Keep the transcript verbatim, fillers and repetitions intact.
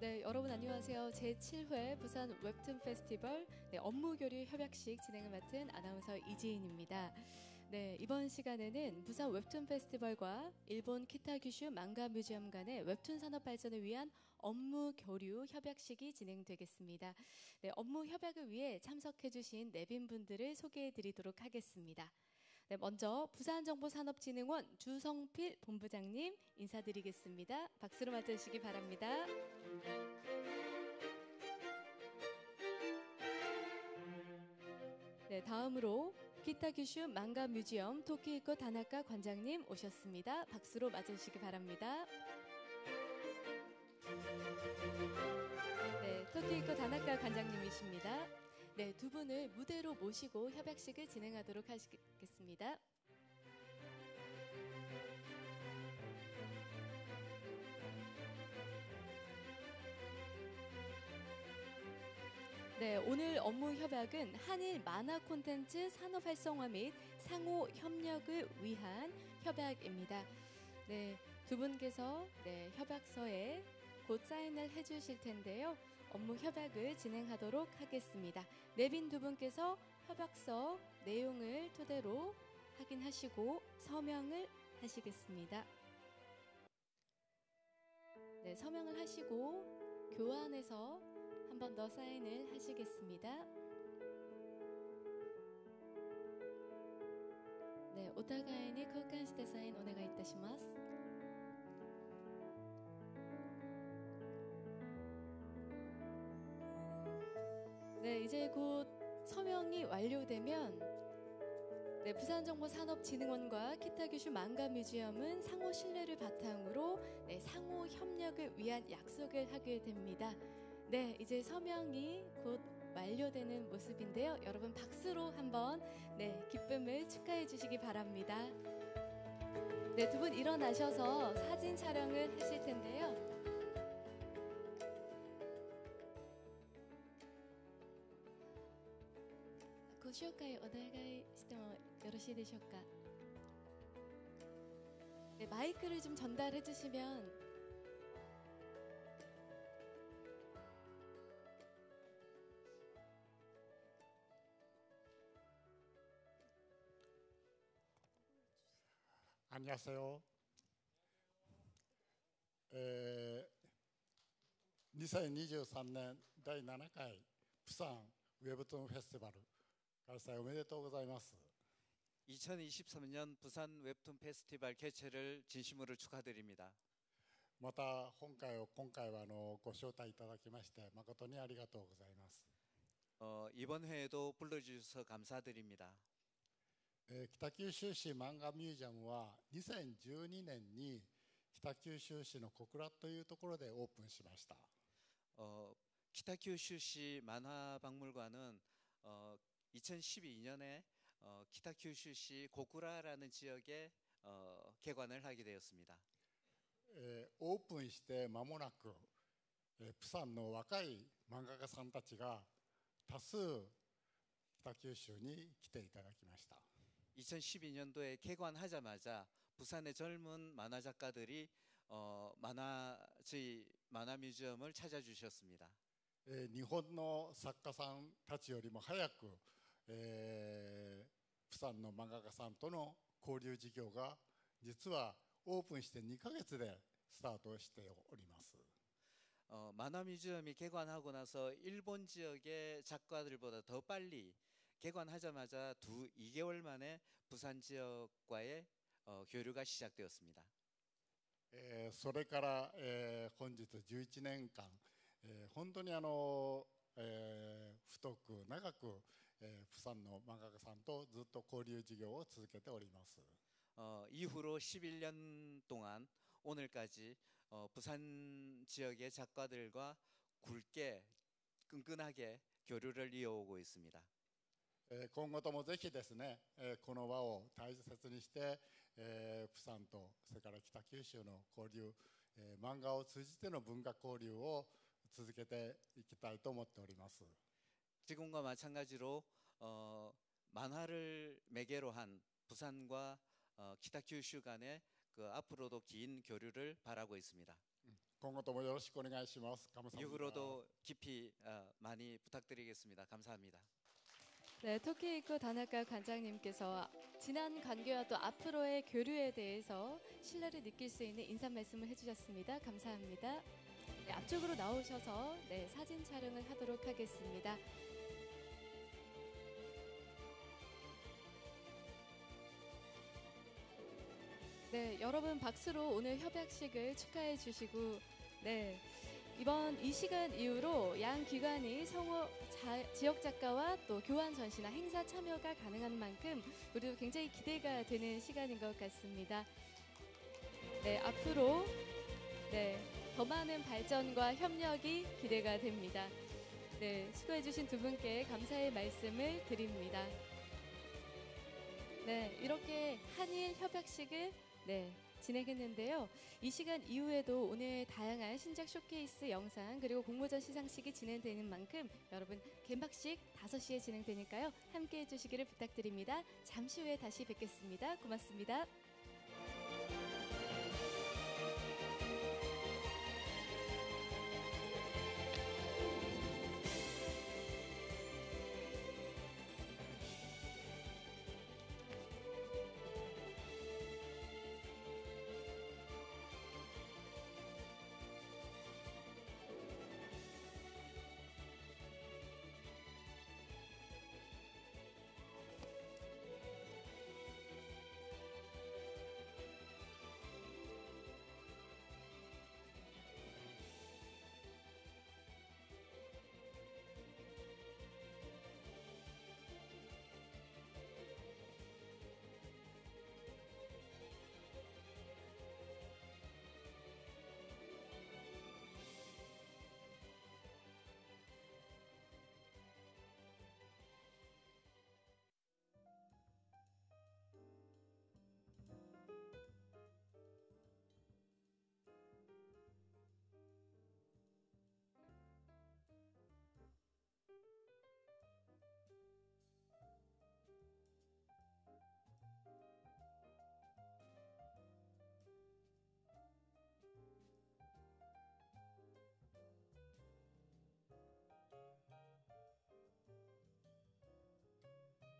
네, 여러분 안녕하세요. 제칠 회 부산 웹툰 페스티벌 네, 업무 교류 협약식 진행을 맡은 아나운서 이지인입니다. 네, 이번 시간에는 부산 웹툰 페스티벌과 일본 키타규슈 망가 뮤지엄 간의 웹툰 산업 발전을 위한 업무 교류 협약식이 진행되겠습니다. 네, 업무 협약을 위해 참석해주신 내빈분들을 소개해드리도록 하겠습니다. 네, 먼저 부산정보산업진흥원 주성필 본부장님 인사드리겠습니다. 박수로 맞아주시기 바랍니다. 네, 다음으로 키타규슈 망가 뮤지엄 토키히코 다나카 관장님 오셨습니다. 박수로 맞아주시기 바랍니다. 네, 토키히코 다나카 관장님이십니다. 네, 두 분을 무대로 모시고 협약식을 진행하도록 하시겠습니다. 네, 오늘 업무 협약은 한일 만화 콘텐츠 산업 활성화 및 상호 협력을 위한 협약입니다. 네, 두 분께서 네, 협약서에 곧 사인을 해주실 텐데요. 업무 협약을 진행하도록 하겠습니다. 내빈 두 분께서 협약서 내용을 토대로 확인하시고 서명을 하시겠습니다. 네, 서명을 하시고 교환해서 한 번 더 사인을 하시겠습니다. 네, 오타가이に交換してサインお願いいたします。 네, 이제 곧 서명이 완료되면 네, 부산정보산업진흥원과 키타규슈 망가 뮤지엄은 상호 신뢰를 바탕으로 네, 상호 협력을 위한 약속을 하게 됩니다. 네, 이제 서명이 곧 완료되는 모습인데요. 여러분 박수로 한번 네, 기쁨을 축하해 주시기 바랍니다. 네, 두 분 일어나셔서 사진 촬영을 하실 텐데요. 고쇼카이 오네가이してもよろしいでしょうか? 네, 마이크를 좀 전달해 주시면 안녕하세요. 에, 이천이십삼 년第七回 부산 웹툰 페스티벌開催おめでとうございます。 이천이십삼 년 부산 웹툰 페스티벌 개최를 진심으로 축하드립니다. また今回は今回はあのご招待いただきまして誠にありがとうございます。 어, 이번 회에도 불러주셔서 감사드립니다. えー、北九州市漫画ミュージアムはにせんじゅうにねんに北九州市の小倉というところでオープンしました。 어, 키타큐슈시 만화박물관은 어, 이천십이 년에 어, 키타큐슈시 고쿠라라는 지역에 어, 개관을 하게 되었습니다. えー、オープンして間もなく、えー、プサンの若い漫画家さんたちが多数北九州に来ていただきました。 이천십이 년도에 개관하자마자 부산의 젊은 만화 작가들이 어, 만화 저희 만화 뮤지엄을 찾아주셨습니다. えー、日本の作家さんたちよりも早く、えー、プサンの漫画家さんとの交流事業が実はオープンしてにかげつでスタートしております。 어, 만화 뮤지엄이 개관하고 나서 일본 지역의 작가들보다 더 빨리 개관하자마자 두 이 개월 만에 부산 지역과의 어, 교류가 시작되었습니다. えー、それから、えー、本日じゅういちねんかん、えー、本当にあの、えー、太く長く、えー、プサンの漫画家さんとずっと交流事業を続けております。 어, 이후로 십일 년 동안 오늘까지 어, 부산 지역의 작가들과 굵게 끈끈하게 교류를 이어오고 있습니다. 今後ともぜひですね、この輪を大切にして、プサンとそれから北九州の交流、漫画を通じての文化交流を続けていきたいと思っております。 지금과 마찬가지로 어, 만화를 매개로 한 부산과 어, 키타큐슈 간의 그 앞으로도 긴 교류를 바라고 있습니다. 今後ともよろしくお願いします。 감사합니다. 이후로도 깊이 어, 많이 부탁드리겠습니다. 감사합니다. 네, 토키이코 다나카 관장님께서 지난 관계와 또 앞으로의 교류에 대해서 신뢰를 느낄 수 있는 인사 말씀을 해주셨습니다. 감사합니다. 네, 앞쪽으로 나오셔서 네, 사진 촬영을 하도록 하겠습니다. 네, 여러분 박수로 오늘 협약식을 축하해 주시고, 네, 이번 이 시간 이후로 양 기관이 성우 자, 지역 작가와 또 교환 전시나 행사 참여가 가능한 만큼 우리도 굉장히 기대가 되는 시간인 것 같습니다. 네, 앞으로 네, 더 많은 발전과 협력이 기대가 됩니다. 네, 수고해 주신 두 분께 감사의 말씀을 드립니다. 네, 이렇게 한일 협약식을 네, 진행했는데요. 이 시간 이후에도 오늘 다양한 신작 쇼케이스 영상 그리고 공모전 시상식이 진행되는 만큼 여러분 개막식 다섯 시에 진행되니까요. 함께해 주시기를 부탁드립니다. 잠시 후에 다시 뵙겠습니다. 고맙습니다.